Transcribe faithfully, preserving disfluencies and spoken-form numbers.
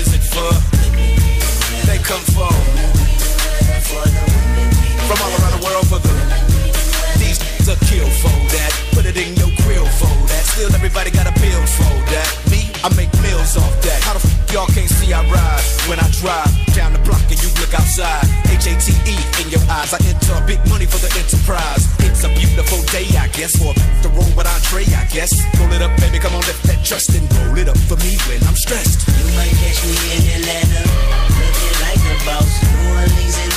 is it for? They come for from all around the world for the these a kill for that. Put it in your grill for that. Still everybody got a bill for that. Me, I make meals off that. How the f y'all can't see I ride when I drive down the block and you look outside? H A T E in your eyes. I enter big money for the enterprise. It's a beautiful day, I guess, for the roll with Andre, I guess. Roll it up, baby, come on, lift that trust and roll it up for me when I'm stressed. You might catch me in Atlanta, looking like a boss. New Orleans and